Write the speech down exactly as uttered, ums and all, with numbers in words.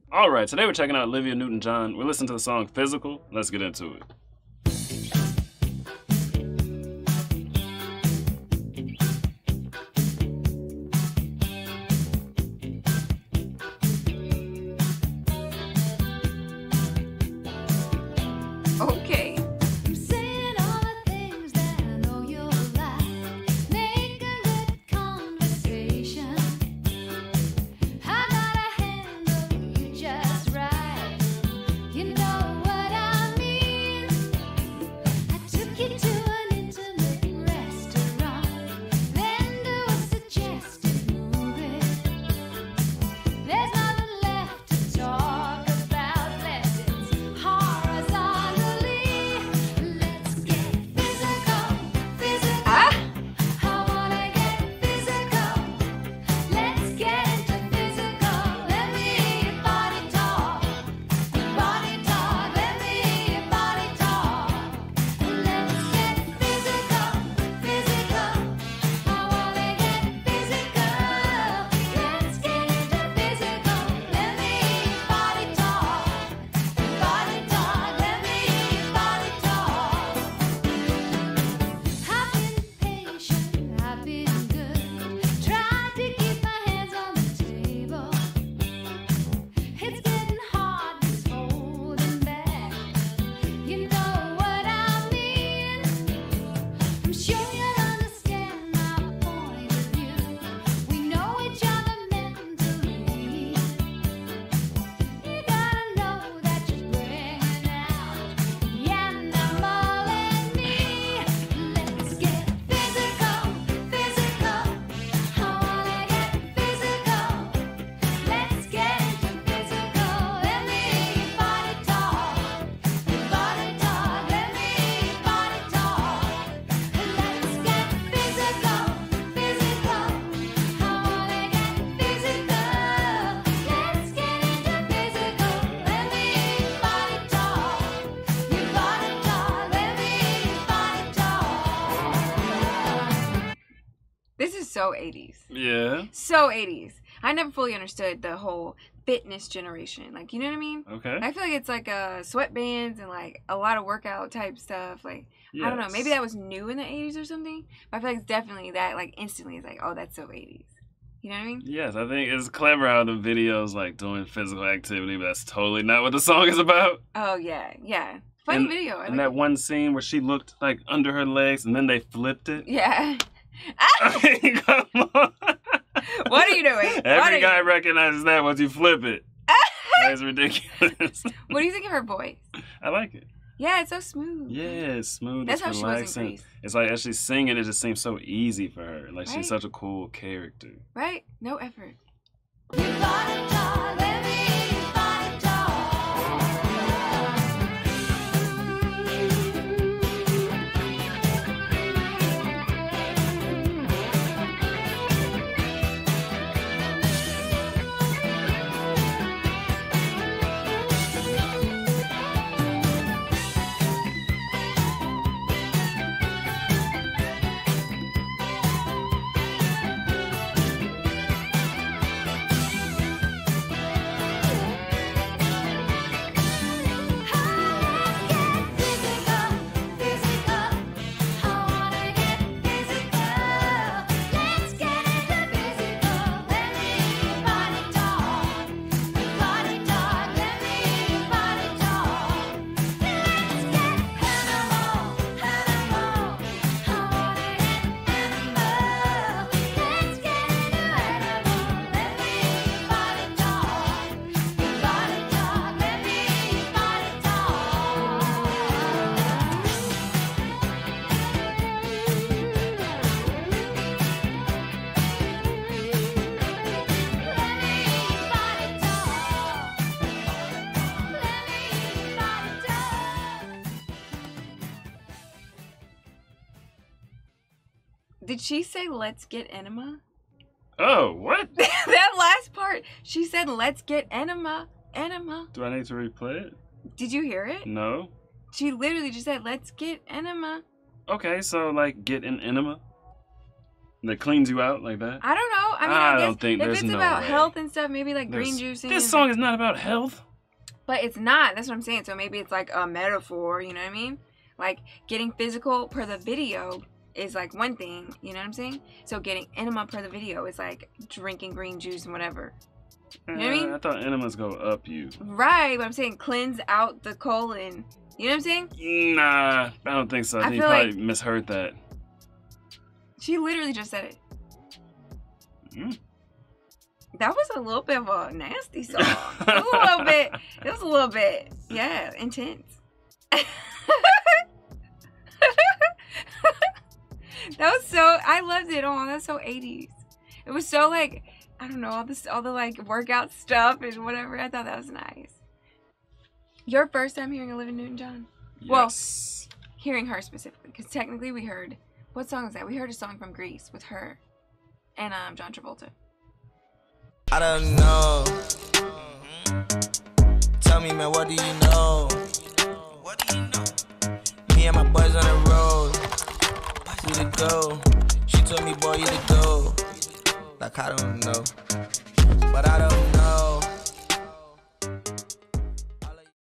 All right, today we're checking out Olivia Newton-John. We're listening to the song Physical. Let's get into it. Okay. I'm saying all the things that I know you'll like. Make a good conversation. I gotta handle you just right. You know what I mean. I took you to an intimate restaurant, then to a suggested movie. There's nothing left to talk about. Let's horizontally. Let's get physical, physical. Ah! I wanna get physical. Let's get into physical. Let me hear your body talk. Body talk. Let me hear your body talk. Let's get physical, physical. I wanna get physical. Let's get into physical. Let me hear your body talk. Body talk. Let me hear your body talk. I've been patient, I've been good. Tried to keep my hands on the table. It's getting hard, just holding back. You know what I mean. I'm sure you'll understand my point of view. We know each other mentally. You gotta know that you're bringing out the animal in me. Let's get physical, physical. I wanna get physical. Let's get into physical. Let me hear your body talk. Body talk. Let me hear your body talk. Let's get physical, physical. I wanna get physical. Let's get into physical. Let me hear your body talk. Your body talk. Let me hear your body talk. This is so eighties. Yeah. So eighties. I never fully understood the whole fitness generation. Like, you know what I mean? Okay. I feel like it's like uh, sweatbands and like a lot of workout type stuff. Like, I don't know. Yes. Maybe that was new in the eighties or something. But I feel like it's definitely that, like, instantly it's like, oh, that's so eighties. You know what I mean? Yes, I think it's clever how the video's like doing physical activity, but that's totally not what the song is about. Oh, yeah. Yeah. Funny And- video. I And like that it. one scene where she looked like under her legs and then they flipped it. Yeah. I mean, come on. What are you doing? What are Every you guy doing? recognizes that once you flip it. That's ridiculous. What do you think of her voice? I like it. Yeah, it's so smooth. Yeah, it's smooth. That's it's how she was in relaxing. Grease. It's like as she's singing, it just seems so easy for her. Like Right? she's such a cool character. Right? No effort. Your body talk. Let me hear your body talk. Did she say let's get enema? Oh, what? That last part, she said let's get enema. Enema. Do I need to replay it? Did you hear it? No. She literally just said let's get enema. Okay, so like get an enema. That cleans you out like that? I don't know. I mean, I I, guess don't think if there's it's no about way. health and stuff, maybe like green There's- juicing. This and- song is not about health. But it's not. That's what I'm saying. So maybe it's like a metaphor. You know what I mean? Like getting physical per the video is like one thing. You know what I'm saying? So getting enema per the video is like drinking green juice and whatever. You know what I mean? Uh, I thought enemas go up you. Right. But I'm saying cleanse out the colon. You know what I'm saying? Nah, I don't think so. I, I think you feel probably like- misheard that. She literally just said it. Mm. That was a little bit of a nasty song. It was a little bit. It was a little bit. Yeah, intense. That was so. I loved it. Oh, that's so eighties. It was so like I don't know all this, all the like workout stuff and whatever. I thought that was nice. Your first time hearing Olivia Newton-John? Well- Yes. Hearing her specifically, because technically we heard what song is that? We heard a song from Greece with her and um John Travolta. I don't know. Tell me, man, what do you know? What do you know? Me and my boys on the road. We to go. She told me, boy, you to go. Like, I don't know. But I don't know.